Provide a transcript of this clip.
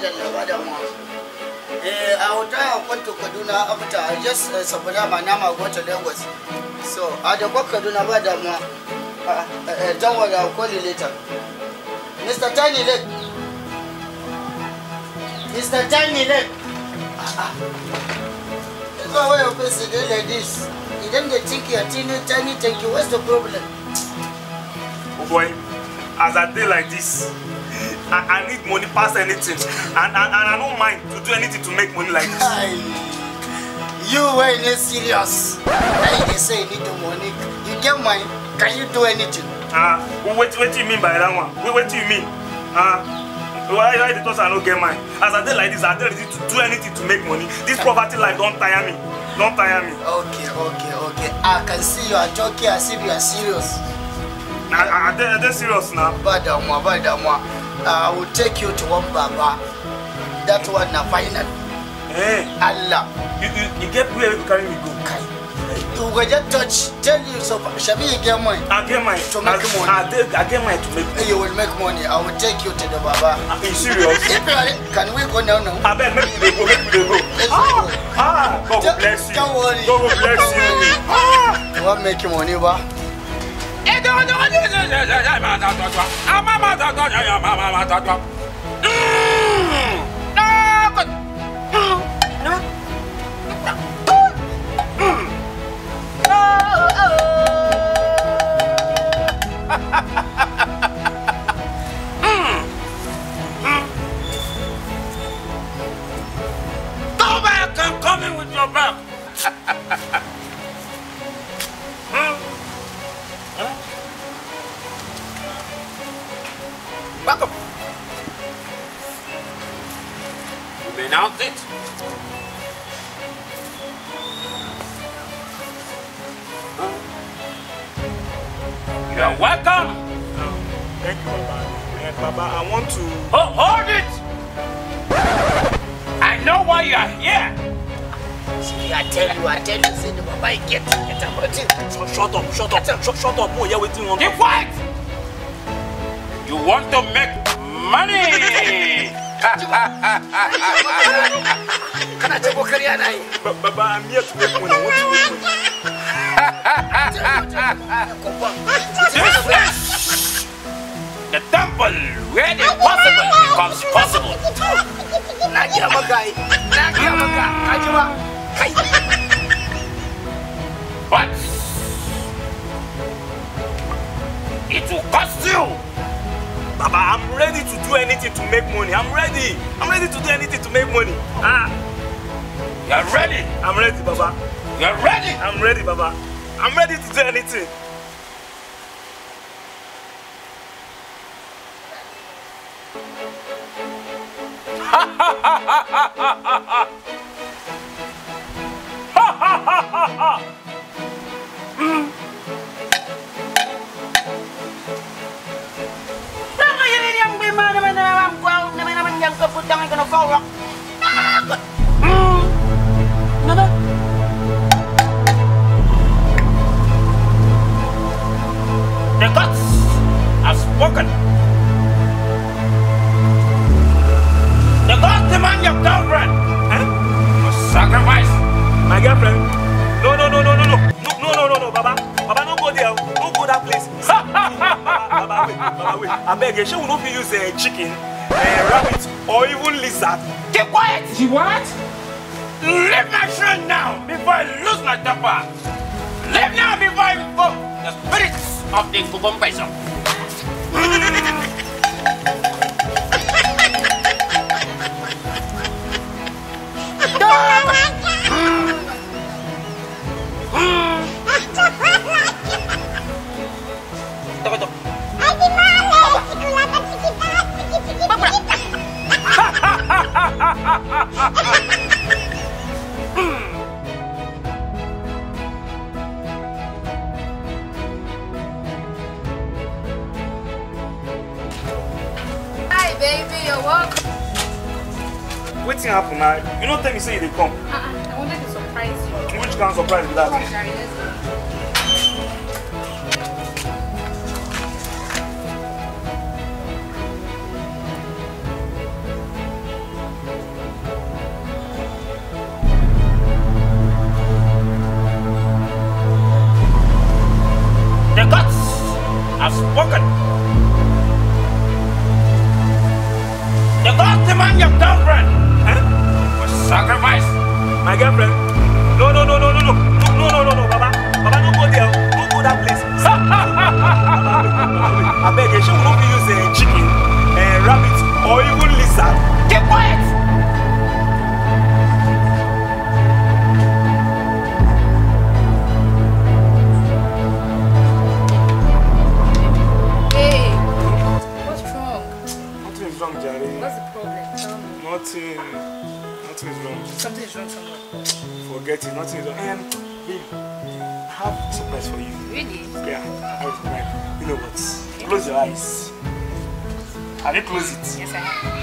I will try to go to Kaduna after I just support my name. I'll go to Lagos. So I don't go Kaduna, but don't worry, I'll call you later. Mr. Tiny Leg. Mr. Tiny Leg. Go away, officer, like this. You don't get think you're tiny, thank you. What's the problem? Oh boy, as I day like this, I need money past anything, and I don't mind to do anything to make money like this. You ain't serious. They say you need the money. You get money. Can you do anything? What do you mean by that one? What do you mean? Why the thoughts I don't get mine? As I day like this, I don't ready to do anything to make money. This poverty life don't tire me. Don't tire me. Okay. I can see you are joking. I see you are serious. I'm serious now. Badamwa. I will take you to one Baba. That one na final. Hey. Allah. You get where you carry me go. You will just touch. Tell you so. Shall we get money? I get mine to make money. I get mine to make money. You will make money. I will take you to the Baba. Are you serious? Can we go now? I bet make we go. God bless you. Don't worry. God bless you. You want make money, ba? Go back and come in with your back. Back up. You may now sit. You are welcome. Thank you, Baba. Baba, I want to... Oh, hold it! I know why you are here. See, I tell you, say the Baba get about it. Shut up. Oh, yeah, waiting on. Keep quiet! You want to make money! Baba, I'm here to make money. I want to make money. This is the temple where the impossible becomes possible. But it will cost you. Baba, I'm ready to do anything to make money. I'm ready to do anything to make money. You're ready? I'm ready, Baba. You're ready? I'm ready, Baba. I'm ready to do anything. The gods have spoken. The gods demand your girlfriend. For sacrifice. My girlfriend? No, Baba. Baba, don't go there. Don't go that place. Baba, wait. I beg you, she will not use chicken, rabbit, or even lizard. Keep quiet. She what? Leave my friend now before I lose my temper. Leave now before I invoke the spirits of the Kukumpeso. Hi, baby, you're welcome. What's happening now? You don't tell me say they come. I wanted to surprise you. Which kind of surprise is that? Come, Jerry, let's go. spoken. The God demand your girlfriend for sacrifice. My girlfriend? No, Baba. Baba, don't go there. Don't go that place. I beg you, she will not use chicken, rabbit, or even lizard. Keep quiet. Hey, what's wrong? Nothing is wrong, Jerry. What's the problem? Tell me. Nothing is wrong. Something is wrong somewhere. Forget it, nothing is wrong. Babe, I have a surprise for you. Really? Yeah, I have a surprise. You know what? Close your eyes. Have you closed it? Yes, I have.